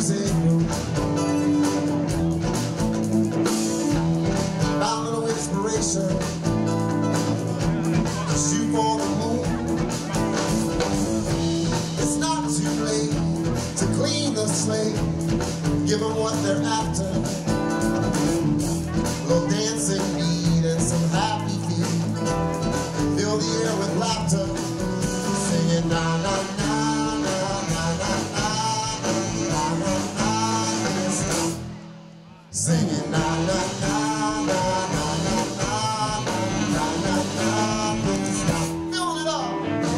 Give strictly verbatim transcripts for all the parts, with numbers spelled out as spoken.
music room. Found a little inspiration to shoot for the moon. It's not too late to clean the slate, give them what they're after. A little dancing beat and some happy feet. Fill the air with laughter, singing na na na na na na na na na na na. Singing na na na na na na na na na na. Fill it up.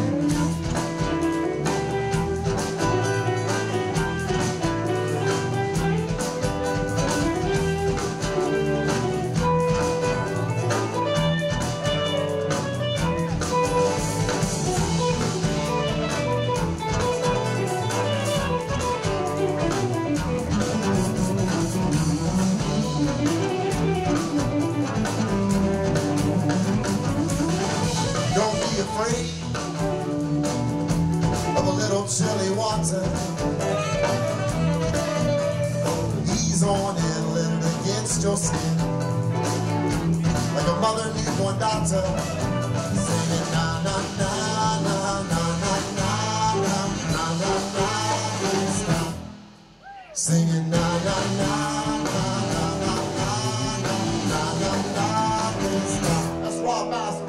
Afraid of a little chilly water. Ease on in, let it against your skin, like a mother newborn daughter. Singing na na na na na na na na na na na. Singing na na na na na na na na na na. That's Rob Master.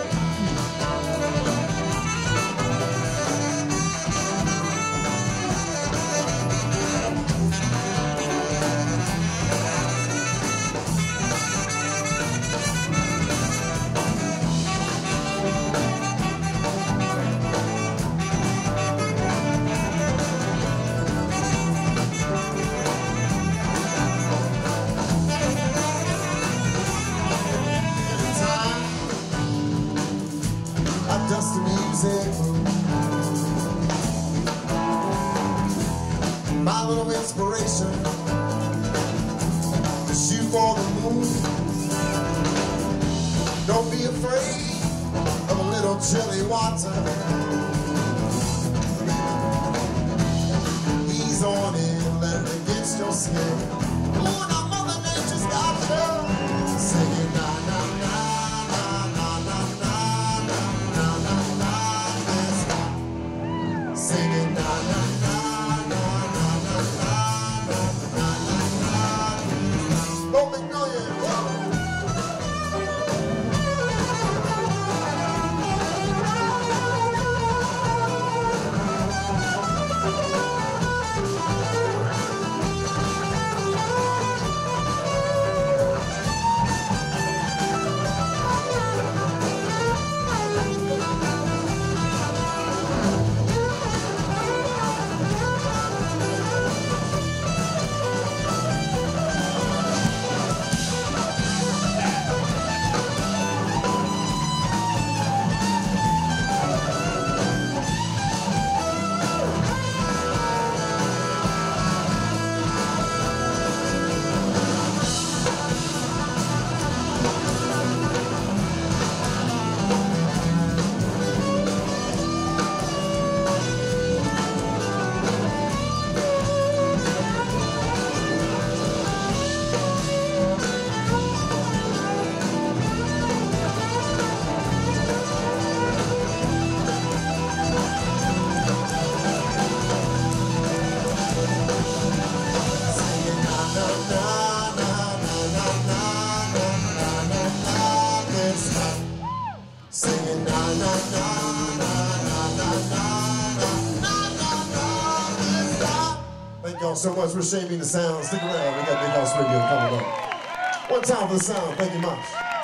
Just the music room. My little inspiration to shoot for the moon. Don't be afraid of a little chilly water. Ease on in, let it against your skin. Oh, now Mother Nature's got you. Singing na na na. Singing na na na na na na na na na. Bo McMillion. Singing na na na na na na na na na na. Thank y'all so much for shaping the sound. Stick around, we got Big House Radio coming up. One time for the sound, thank you much.